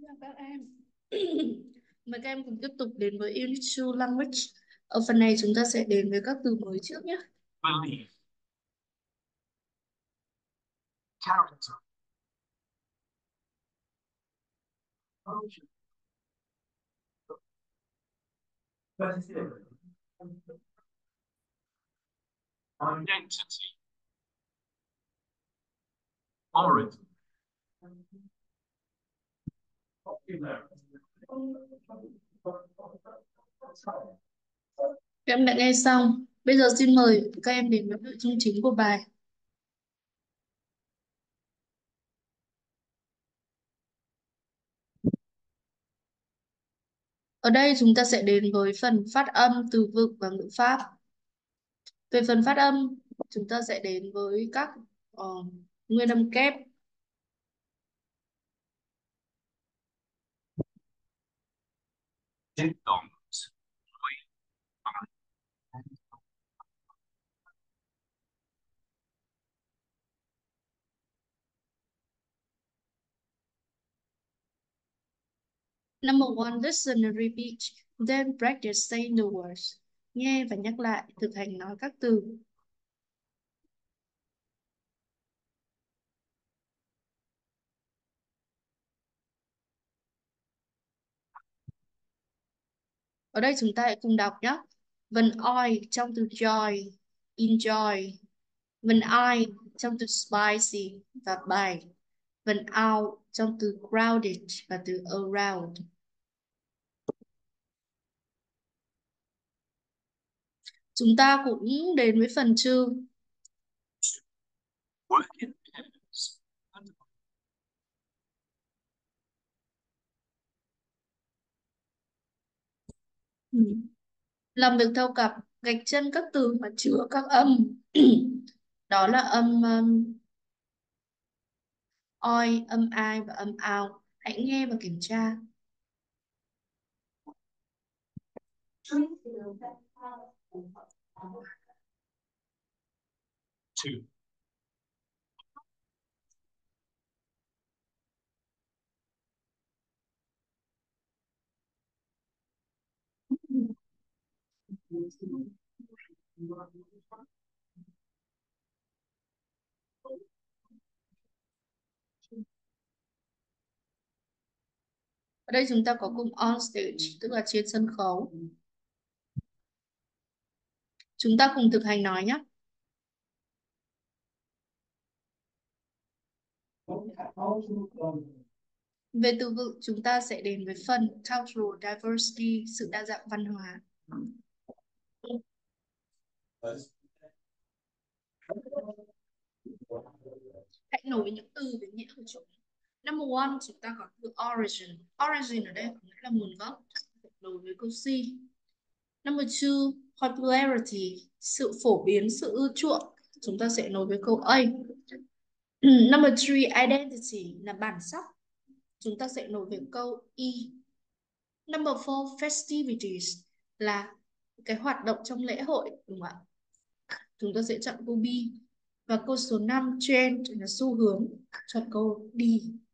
Chào các em. Mời các em cùng tiếp tục đến với Unit 2 Language. Ở phần này chúng ta sẽ đến với các từ mới trước nhé. Believe. Character. Identity. Origin. Các em đã nghe xong. Bây giờ xin mời các em đến với nội dung chính của bài. Ở đây chúng ta sẽ đến với phần phát âm, từ vựng và ngữ pháp. Về phần phát âm, chúng ta sẽ đến với các nguyên âm kép. Diphthongs. Number one, listen and repeat. Then practice saying the words. Nghe và nhắc lại, thực hành nói các từ. Ở đây chúng ta hãy cùng đọc nhé. Vần oi trong từ joy, enjoy. Vần I trong từ spicy và by. Vần out trong từ crowded và từ around. Chúng ta cũng đến với phần chư. Work in pairs. Làm việc theo cặp, gạch chân các từ mà chứa các âm. Đó là âm oi, âm I và âm out. Hãy nghe và kiểm tra. Two. Ở đây chúng ta có cụm on stage, tức là trên sân khấu. Chúng ta cùng thực hành nói nhé. Về từ vựng, chúng ta sẽ đến với phần cultural diversity, sự đa dạng văn hóa. Hãy nối những từ với nghĩa của chúng. Number one, chúng ta có từ origin. Origin ở đây có nghĩa là nguồn gốc. Nối với câu C. Number two, popularity, sự phổ biến, sự ưa chuộng. Chúng ta sẽ nối với câu A. Number three, identity là bản sắc. Chúng ta sẽ nối với câu E. Number four, festivities là cái hoạt động trong lễ hội, đúng không ạ? Chúng ta sẽ chọn câu B. Và câu số 5, trend là xu hướng, chọn câu D.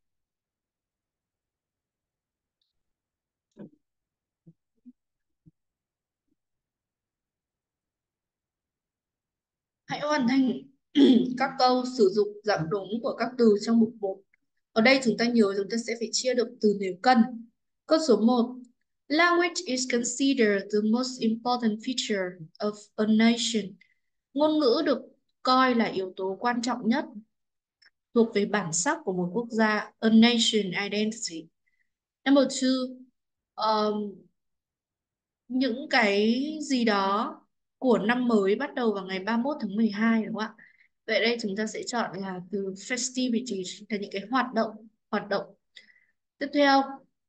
Hãy hoàn thành các câu sử dụng dạng đúng của các từ trong mục 1. Ở đây chúng ta nhớ chúng ta sẽ phải chia được từ nếu cần. Câu số 1. Language is considered the most important feature of a nation. Ngôn ngữ được coi là yếu tố quan trọng nhất thuộc về bản sắc của một quốc gia, a nation identity. Number two, những cái gì đó của năm mới bắt đầu vào ngày 31 tháng 12, đúng không ạ? Vậy đây chúng ta sẽ chọn là từ festivities là những cái hoạt động. Tiếp theo,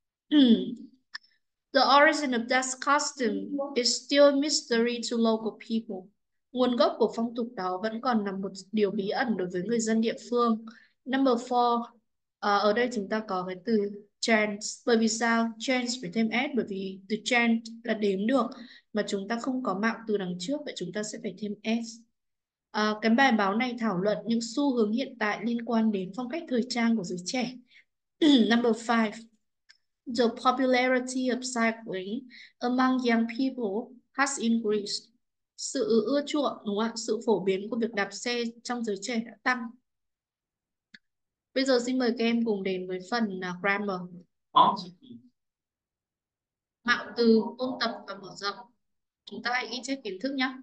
the origin of that custom is still a mystery to local people. Nguồn gốc của phong tục đó vẫn còn là một điều bí ẩn đối với người dân địa phương. Number four, ở đây chúng ta có cái từ chance. Bởi vì sao? Chance phải thêm s, bởi vì từ chance là đếm được mà chúng ta không có mạo từ đằng trước, vậy chúng ta sẽ phải thêm s. Cái bài báo này thảo luận những xu hướng hiện tại liên quan đến phong cách thời trang của giới trẻ. Number five. The popularity of cycling among young people has increased. Sự ưa chuộng, đúng không ạ? Sự phổ biến của việc đạp xe trong giới trẻ đã tăng. Bây giờ xin mời các em cùng đến với phần grammar. Article. Mạo từ, ôn tập và mở rộng. Chúng ta hãy ghi chép kiến thức nhé.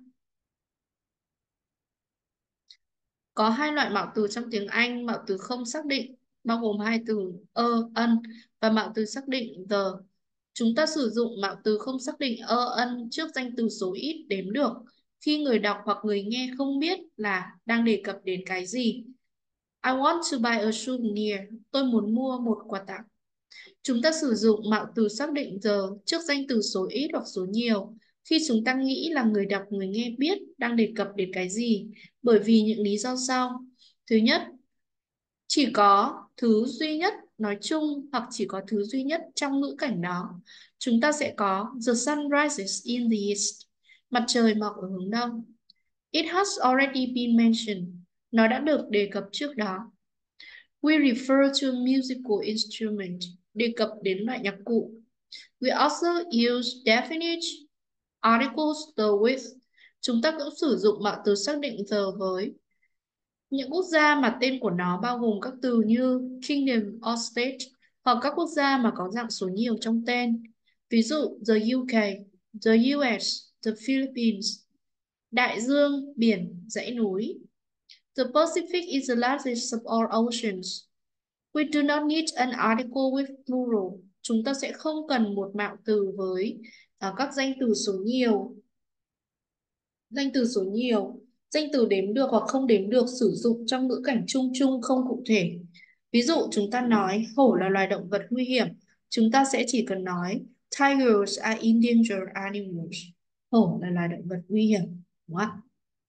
Có hai loại mạo từ trong tiếng Anh, mạo từ không xác định, bao gồm hai từ ân và mạo từ xác định the. Chúng ta sử dụng mạo từ không xác định ân trước danh từ số ít đếm được khi người đọc hoặc người nghe không biết là đang đề cập đến cái gì. I want to buy a souvenir. Tôi muốn mua một quà tặng. Chúng ta sử dụng mạo từ xác định the trước danh từ số ít hoặc số nhiều khi chúng ta nghĩ là người đọc người nghe biết đang đề cập đến cái gì, bởi vì những lý do sau. Thứ nhất, chỉ có thứ duy nhất nói chung hoặc chỉ có thứ duy nhất trong ngữ cảnh đó. Chúng ta sẽ có the sun rises in the east. Mặt trời mọc ở hướng đông. It has already been mentioned. Nó đã được đề cập trước đó. We refer to a musical instrument. Đề cập đến loại nhạc cụ. We also use definite articles the with. Chúng ta cũng sử dụng mạo từ xác định the với những quốc gia mà tên của nó bao gồm các từ như kingdom or state hoặc các quốc gia mà có dạng số nhiều trong tên. Ví dụ the UK, the US, the Philippines. Đại dương, biển, dãy núi. The Pacific is the largest of all oceans. We do not need an article with plural. Chúng ta sẽ không cần một mạo từ với các danh từ số nhiều. Danh từ số nhiều, danh từ đếm được hoặc không đếm được sử dụng trong ngữ cảnh chung chung không cụ thể. Ví dụ chúng ta nói hổ là loài động vật nguy hiểm. Chúng ta sẽ chỉ cần nói Tigers are endangered animals. Hổ là loài động vật nguy hiểm. Đúng không ạ?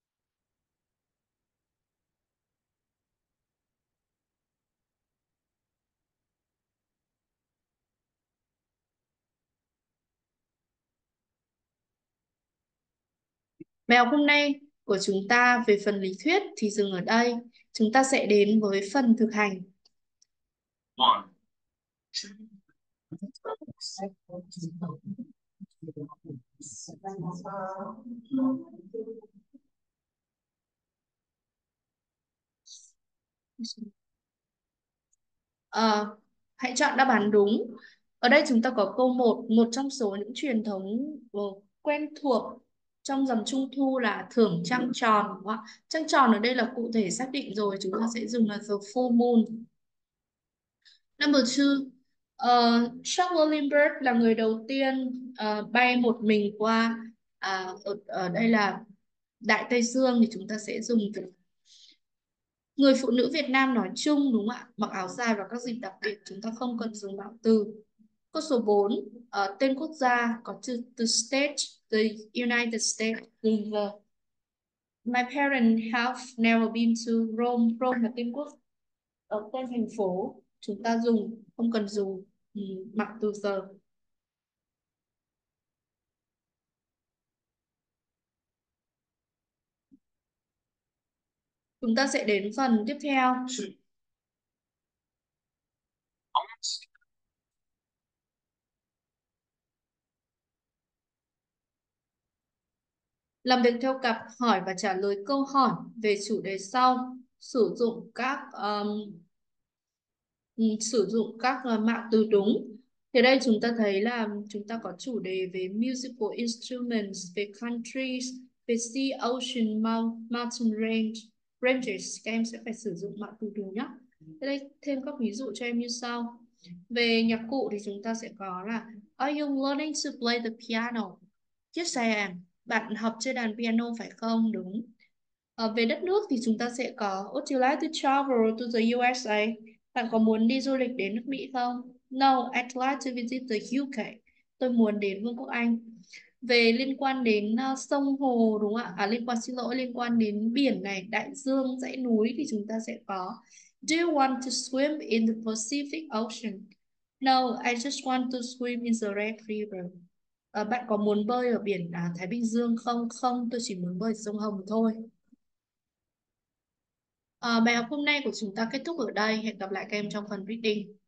Bài học hôm nay của chúng ta về phần lý thuyết thì dừng ở đây. Chúng ta sẽ đến với phần thực hành. 1, 2. Hãy chọn đáp án đúng. Ở đây chúng ta có câu 1, một trong số những truyền thống quen thuộc trong rằm Trung Thu là thưởng trăng tròn, đúng không ạ? Trăng tròn ở đây là cụ thể xác định rồi, chúng ta sẽ dùng là the full moon. Number 2, Charles Lindbergh là người đầu tiên bay một mình qua ở đây là Đại Tây Dương, thì chúng ta sẽ dùng từ người phụ nữ Việt Nam nói chung, đúng không ạ? Mặc áo dài vào các dịp đặc biệt, chúng ta không cần dùng mạo từ. Câu số 4, tên quốc gia có từ the state, the United States. My parents have never been to Rome. Rome là tên quốc, tên thành phố. Chúng ta dùng, không cần dùng mạo từ giờ. Chúng ta sẽ đến phần tiếp theo. Làm việc theo cặp, hỏi và trả lời câu hỏi về chủ đề sau. Sử dụng các mạo từ đúng. Thì đây chúng ta thấy là chúng ta có chủ đề về musical instruments, về countries, về sea, ocean, mountain ranges. Các em sẽ phải sử dụng mạo từ đúng nhé. Đây thêm các ví dụ cho em như sau. Về nhạc cụ thì chúng ta sẽ có là Are you learning to play the piano? Yes, I am. Bạn học chơi đàn piano phải không? Đúng. Về đất nước thì chúng ta sẽ có Would you like to travel to the USA? Bạn có muốn đi du lịch đến nước Mỹ không? No, I'd like to visit the UK. Tôi muốn đến Vương quốc Anh. Về liên quan đến sông hồ, đúng không ạ? Liên quan đến biển này, đại dương, dãy núi thì chúng ta sẽ có Do you want to swim in the Pacific Ocean? No, I just want to swim in the Red River. Bạn có muốn bơi ở biển Thái Bình Dương không? Không, tôi chỉ muốn bơi ở sông Hồng thôi. Bài học hôm nay của chúng ta kết thúc ở đây. Hẹn gặp lại các em trong phần reading.